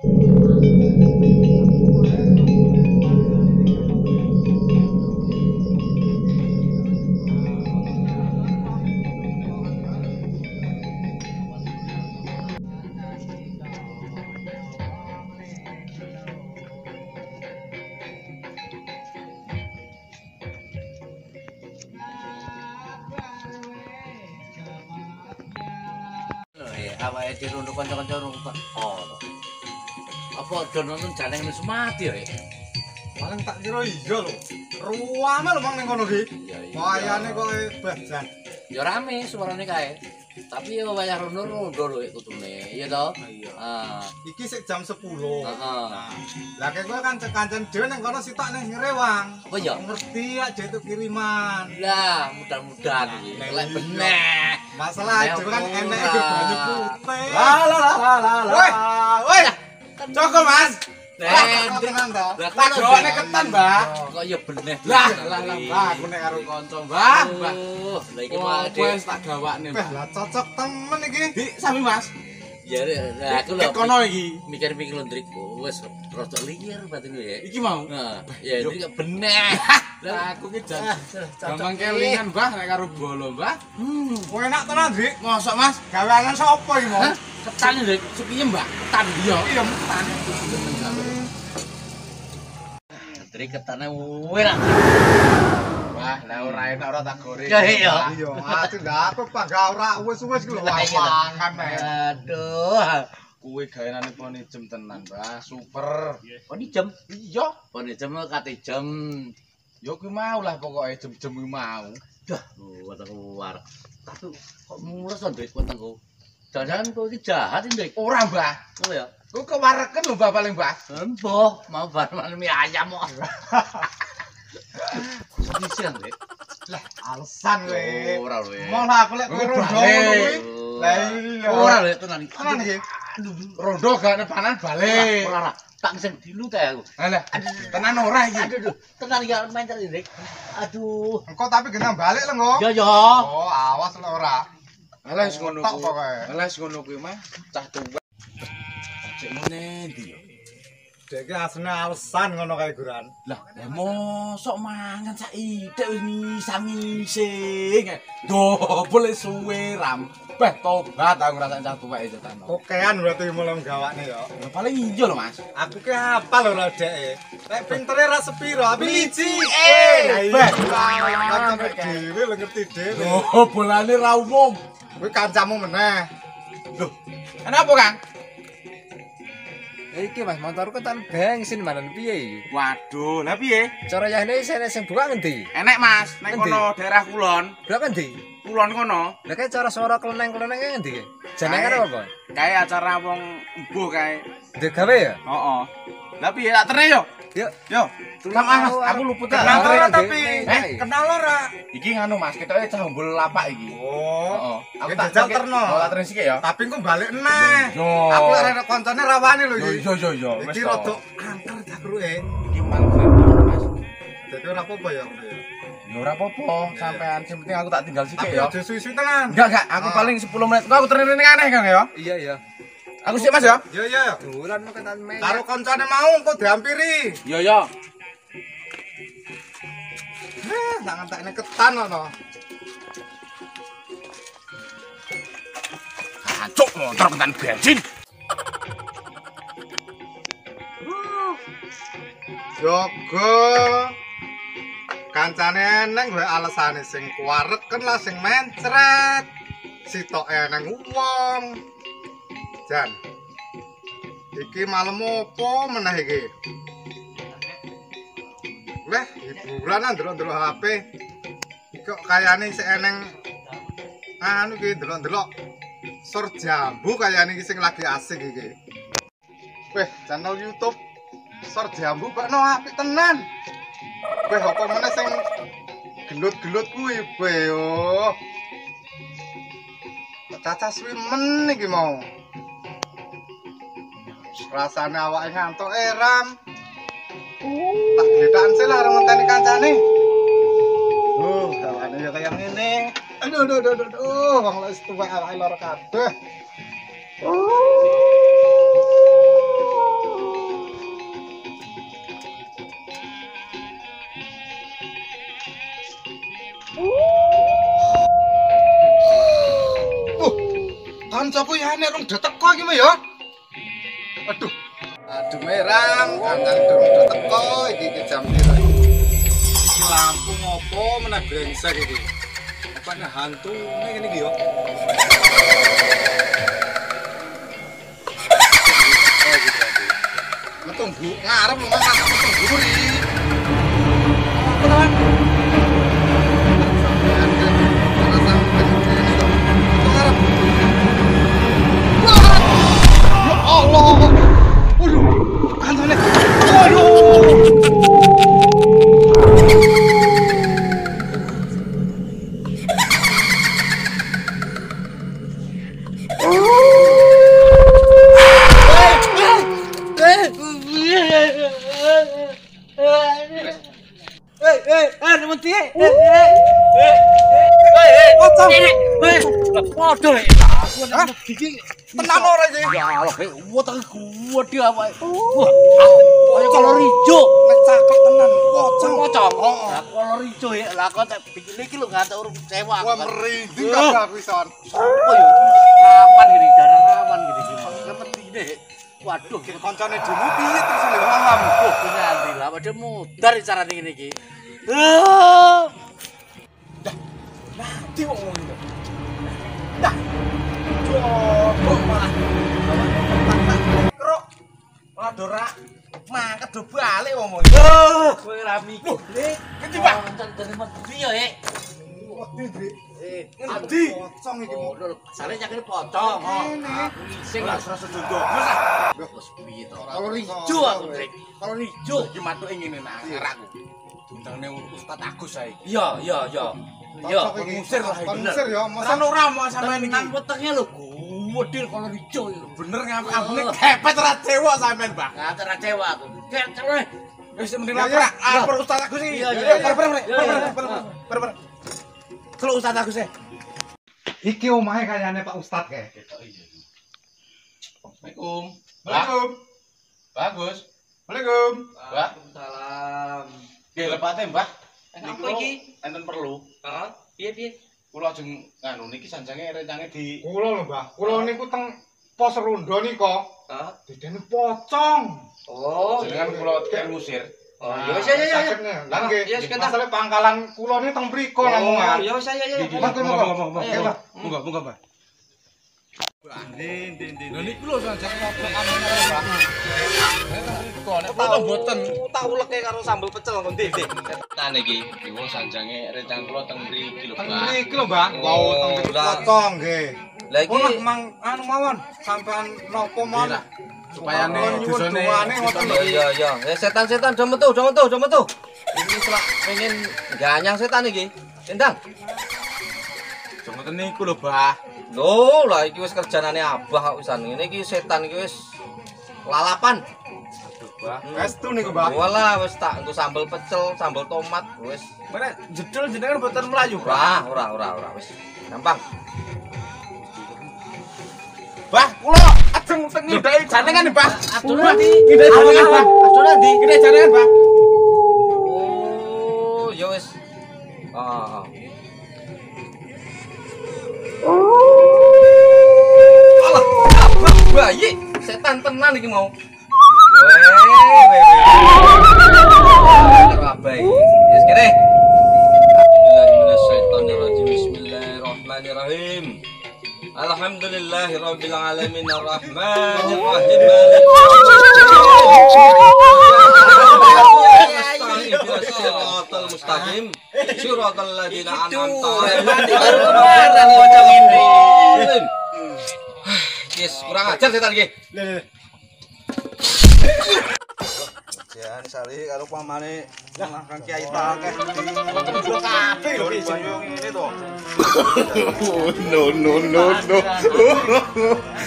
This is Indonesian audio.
Awake dirunduk kanca-kanca kok. Oh. Apa do nonton Janeng wis mati ya? Paling tak kira iya lho. Ruame lho Mang ning kono iki. Wayane kok bajan. Ya rame suarane kae. Tapi ya wayah rondo-rondo lho kudune. Iya to? Heeh. Iki sik jam 10. Heeh. Lah kek kowe kan kancan dhewe ning kono sitok ning Rewang. Apa ya? Ngerti aja itu kiriman. Lah, mudah-mudahan iki. Lek bener. Masalah aja kan enek iki banyu putih. Lah. Woi. Cokol Mas. Tenang to. Tak jone ketan, Mbah. Kok ya bener. Lah, aku nek karo kanca, Mbah. Lah iki Wah, mah wis tak gawakne, Lah Mbah. cocok temen iki. Di sami, Mas. ya aku lho. Kono iki. Mikir-mikir lho Ndrik. Wis rada liar batin ya. Iki mau. Nah, ya iki bener. Lah aku ki gampang kelingan, Mbah, nek karo bolo, Mbah. Kowe enak tenan, Dik. Mosok, Mas? Gaweanan sapa iki mau? Ketan Ndrik. Sepiye, Mbah? Ketan yo. Iya, tenan. Ndrik ketane enak. Wah, lah ora enak ora tak goreng. Ya iya. Iya, ati ndak apa Pak ora wis-wis ku lho mangan ae. Aduh. Kuwi gawenane poni jem tenan, Mbah. Super. Poni jam. Iya. Poni jam kate jam. Yo kuwi mau lah pokoke jem-jem kuwi mau. Dah, wetengku war. Tapi kok mures to Ndrik wetengku. Jangan kok iki jahat Ndrik. Ora, Mbah. Oh ya. Ku kewareken lho, Mbah paling, Mbah. Empoh, mau bareng mie ayam kok. Bisa Ndrik. Lah, alasan kowe. Ora lho. Mau lah aku lek kowe rondo ngono kuwi. Lah iya. Ora lho tenan iki. Tenan iki. Rondo gak nepanan balik. Ora. Tak sing dilu ta aku. Alah, tenan ora iki. Aduh, tenan ya main terus Ndrik. Aduh. Engko tapi genang balik lho, Ngok. Ya ya. Oh, awas lho ora. Alah wis ngono Tok kuwi. pokoke. Alah wis ngono kuwi mah cah tuwa. Cek meneh ndi yo. Dek iki asline alasan ngono kae guran. Lah, mosok mangan sak ide wis misang-mising. Dobel suwe ram. Beh tobat aku ngrasakne cah tuwek iki tenan. Kokean berarti mulai gawakne ya. Ya paling iya lho, Mas. Aku ki hafal lho dek. Lek pintere ra sepiro, tapi liji. Beh. Kancamu dhewe lho ngerti dhewe. Oh, bolane ra umum. Kuwi kancamu meneh. Loh, kenapa, Kang? Iki Mas, motorku kan bensin manan piye iki? Waduh, lah piye? Cara yahne sing buka ngendi? Enek, Mas, nek Endi? kono daerah kulon. Buka ngendi? Kulon kono. Lah kae cara suara kleneng-kleneng ngendi ki? Jenenge apa? Kayak acara wong embuh kae. Ndek gawe ya? Heeh. Lah piye tak tere yo? Yuk. Yo. Mas, aku luput Kenal ora tapi? Kenal ora? Iki nganu Mas, ketoke cah umbul lapak iki. Oh. Aku Iki tak jajal terno. Oh, tak terus iki ya. Tapi engko balik neh. Yo. Aku lek arek koncone rawani lho iki. Yo. Iki rada angker jakruke. Iki mangkrep Mas. Dadi ora apa-apa ya. Ya ora apa-apa, sampean sing penting aku tak tinggal sithik Tapi ya. aja suwi-suwi tenan. Enggak, aku paling 10 menit. Engko aku terene aneh Kang ya. Iya ya. Aku sik Mas ya. Yo yo. Bulan kok ketan me. Karo koncone mau engko diampiri. Yo. Tak ngentekne ketan ono. Hancuk motor ketan bensin. Yogo. Kancane eneng wae alasane sing kuwareken lah sing mencret. Sitok eneng wong. Jan. Iki malam opo meneh iki? Weh, hiburan ndelok-ndelok HP. Kok kayane sik eneng anu iki ndelok-ndelok Sor Jambu kayane iki sing lagi asik iki. Weh, channel YouTube Sor Jambu bakno apik tenan. Weh, apa meneh sing gelut-gelut kuwi, weh yo. Caca suwi men iki mau. Rasane awake ngantuk Ram. Tak gletakan sih lah ngenteni kancane. Kawane ya kaya ngene. Aduh, wong wis tuwek awake lara kabeh. Kanca ku ya nek rong do teko iki mah ya. Aduh. Aduh merang, kancan durung do teko iki jam piro. Iki lampu ngopo meneh brengsek iki. Apa nek hantu ngene iki yo. Metunggu ngarep lu mas metunggu buri. Allah. Waduh, kancane. Waduh, Tenan ora iki? ya Allah, wetenge gede apa? Wah, kolor ijo. Nek cakep tenan, pocong. Pocong. Lah kolor ijo ya. Lah kok tak bikin iki lho ngatek urip sewa. Wah merinding kabeh aku ison. Oh ya, rawan gini, rawan gini. Kepetine. Waduh, Kancane dhewe piye terus lho paham. oh nanti lah padha mudar carane ngene iki. Nanti kok ngomong itu. Dah. Coba malah. Krok. Malah dora mangkat do balik ngomong. Kowe ra mikir. Ngendi, Pak? Dari mati ya, Wedi, Drik. Adi. Pocong iki. Oh, lho, sare nyakene pocong. Aku ngising lah Serasa jodoh. Terus piye to? Kalau ijo aku, Drek. Kalau ijo Iki matuke ngene nang aku. Diundangane Ustaz Agus saiki. iya. Iya. Pengusir lah iki. Pengusir ya, masa Masa ora mau sampean iki. Nang wetenge lho, gede kalau ijo. Bener ngambune kepet ora cewek sampean, Bang. Ngaten ra cewa aku. Celeh. Wis mending Ya, lapor. ya. Lapor Ustaz Agus iki. Iya, iya. Per. Celuk Ustaz Agus e. iki omahe kayane Pak Ustad kae. Assalamualaikum. Assalamualaikum. Bagus. Waalaikum. Waalaikumsalam. Nggih lepate, Mbah. Apa iki? Enten perlu. Heeh. Piye? Kula ajeng nganu niki sanjange rencange di Kula lho, Mbah. Kula niku teng pos rondo nika. Heeh. Didene pocong. Oh, jenengan kula teken ngusir. Oh, ya wis ya. Lah nggih. Ya, sebentar. Masale pangkalan kula ni teng mriko namungan. Ya wis ya. Monggo. Monggo, Mbah. Lha niku lho sanjange ngopo anu Mbah. Nek potong boten. Tak uleke karo sambel pecel ngondi, Dik. Setan iki, iku sanjange rencang kula teng mriki lho, Teng Mbah. mriki lho, Mbah. Wau teng mriki pocong nggih. Lah iki Wah, mang anu mawon sampean napa mawon? Supaya Nyuwun dosane doane ngoten lho. iya. Ya setan-setan do metu. Ini selak pengen ganyang setan iki. Endang. Ngoten niku lho, Mbah. Lho, lah iki wis kerjanane Abah kok wisan. Ngene iki setan iki wis lalapan. Estu niku, Mbah. Walah wis tak engko sambel pecel, sambel tomat wis. Mana jedul jenengan boten melayu, Mbah. Ora wis. Gampang. Mbah, kula ajeng teng ngidai janengan, Mbah. Aduh nanti. Ngidai janengan, Mbah. Aduh nanti. Ngidai janengan, Mbah. Oh, ya wis. Ah. Alah, Abah bayi setan tenan iki mau. Weh. Abah. Wis kene. Bismillahirrahmanirrahim. Bismillahirrahmanirrahim. Alhamdulillahirabbil alamin arrahmanir rahim. Siratal mustaqim. Siratal ladzina an'amta 'alaihim. Yes, kurang ajar setan iki. Jan sari karo pamane nang Kiai ta akeh. Kabeh lho iki. Ngene to. No.